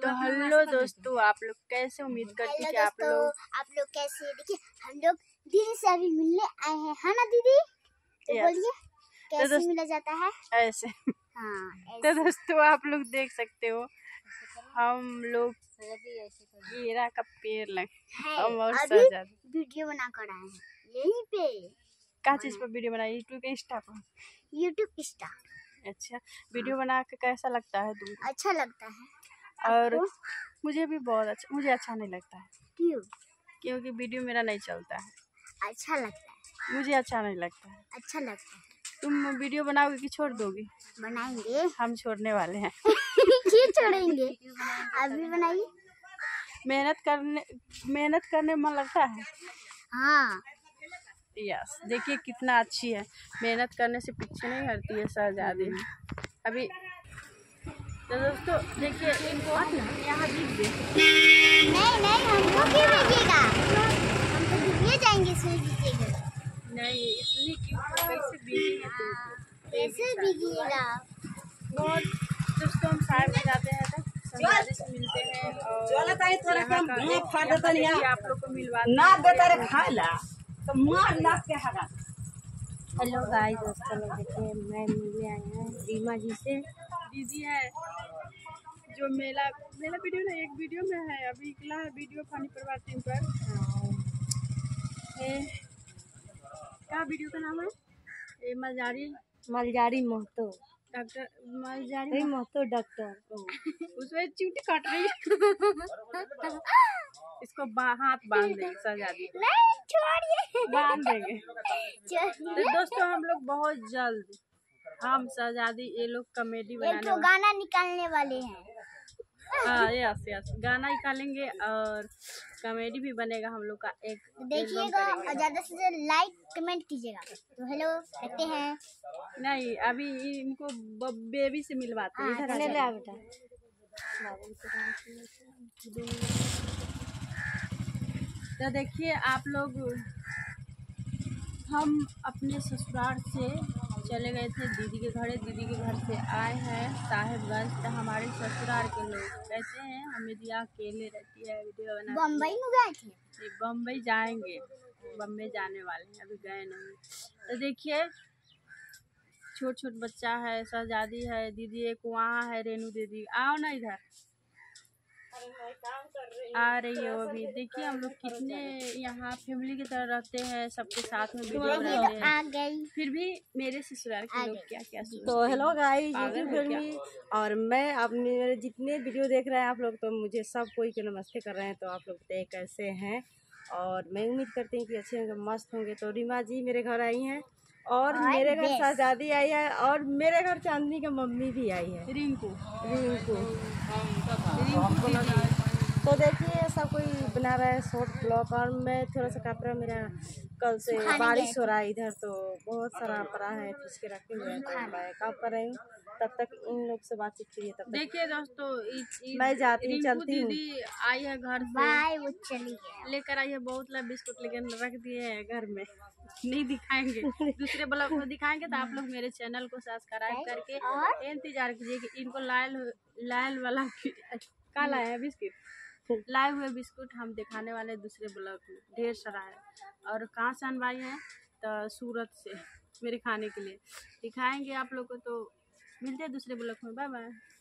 तो हेलो दोस्तों, आप लोग कैसे? उम्मीद करती कि आप लोग कैसे? देखिए हम लोग दीदी से अभी मिलने आए हैं, है ना दीदी? तो बोलिए कैसे मिला जाता है? ऐसे। हाँ तो दोस्तों आप लोग देख सकते हो, हम लोग केरा का पेड़ लगे हम और वीडियो बना कर आए हैं यहीं पे। क्या चीज पर वीडियो बनाई? यूट्यूब इंस्टा पर? YouTube insta. अच्छा, वीडियो बना के कैसा लगता है तुमको? अच्छा लगता है। और मुझे भी बहुत अच्छा, मुझे अच्छा नहीं लगता है। क्यों? क्योंकि वीडियो मेरा नहीं चलता है। अच्छा लगता है? मुझे अच्छा नहीं लगता है। अच्छा लगता है। तुम वीडियो बनाओगे कि छोड़ दोगी? बनाएंगे। हम छोड़ने वाले हैं। क्यों छोड़ेंगे? अभी बनाइए। मेहनत करने में मन लगता है। हाँ यस, देखिए कितना अच्छी है, मेहनत करने से पीछे नहीं हटती है शहजादी। अभी तो दोस्तों देखिए इनको यहाँ दिख दे। नहीं हमको क्यों भेजिएगा? हम तो दिल्ली जाएंगे, इसमें दीजिएगा। नहीं इतनी क्यों, कैसे भीगेंगे तुमको? कैसे भीगिएगा? बहुत दोस्तों हम साइड में जाते हैं तो शहजादी से मिलते हैं और आप लोग को मिलवाते हैं। हेलो गाइस दोस्तों, देखिए मैं मिलने आए हैं रीमा जी से। दीदी है जो मेला वीडियो ना, एक वीडियो में है अभी निकला है वीडियो फनी परिवार टीम पर। क्या वीडियो का नाम है? ये मलजारी महतो डॉक्टर मलजारी महतो डॉक्टर। उसमें चूटी काट रही है। इसको हाथ बांध देंगे शहजादी को। नहीं छोड़िए, बांध देंगे। तो दोस्तों हम लोग बहुत जल्द हम शहजादी ये लोग कॉमेडी बनाने गाना निकालने वाले हैं। हाँ यस गाना निकालेंगे और कॉमेडी भी बनेगा हम लोग का। एक देखिएगा और ज्यादा से ज्यादा लाइक कमेंट कीजिएगा। तो हेलो रखते हैं। नहीं अभी इनको बेबी से मिलवाते हैं। इधर ले आ बेटा। तो देखिए आप लोग, हम अपने ससुराल से चले गए थे दीदी के घर। दीदी के घर से आए हैं साहेबगंज। तो हमारे ससुराल के लोग कहते हैं हमें दिया अकेले रहती है वीडियो बना। बम्बई में गए थे? बम्बई जाएंगे, बम्बई जाने वाले हैं, अभी गए नहीं। तो देखिए छोट बच्चा है, शहजादी है, दीदी एक वहाँ है रेनू दीदी। आओ ना इधर, आ रही हो अभी। देखिए हम लोग कितने यहाँ फैमिली की तरह रहते हैं, सबके साथ में वीडियो बनाते हैं। फिर भी मेरे ससुराल के लोग क्या सोचते हैं। तो हेलो गाइस, यूट्यूब फैमिली और मैं अपने जितने वीडियो देख रहे हैं आप लोग, तो मुझे सब कोई के नमस्ते कर रहे हैं। तो आप लोग बताइए कैसे हैं, और मैं उम्मीद करती हूँ कि अच्छे होंगे, मस्त होंगे। तो रीमा जी मेरे घर आई हैं और मेरे घर शहजादी आई है और मेरे घर चांदनी की मम्मी भी आई है, रिंकू। तो देखिए सब कोई बना रहा है शॉर्ट ब्लॉग और मैं थोड़ा सा काट रहा। मेरा कल से बारिश हो रहा है इधर, तो बहुत सारा पड़ा है खींच के रखे हुए हैं। तो मैं काम कर रही हूँ, तब तक इन लोग से बातचीत करिए। तब तक देखिए दोस्तों मैं जाती हूँ, चलती हूँ। दीदी आई है घर से, वो चली गई लेकर आई है बहुत ला बिस्कुट, लेकिन रख दिए है घर में, नहीं दिखाएंगे। दूसरे ब्लॉग में दिखाएंगे। तो आप लोग मेरे चैनल को सब्सक्राइब करके इंतजार कीजिए कि इनको लाल वाला का लाया है बिस्किट, लाए हुए बिस्कुट हम दिखाने वाले दूसरे ब्लॉग में। ढेर सारा है और कहाँ से अनवाई है? तो सूरत से मेरे खाने के लिए दिखाएंगे आप लोग को। तो मिलते हैं दूसरे ब्लॉग में। Bye bye.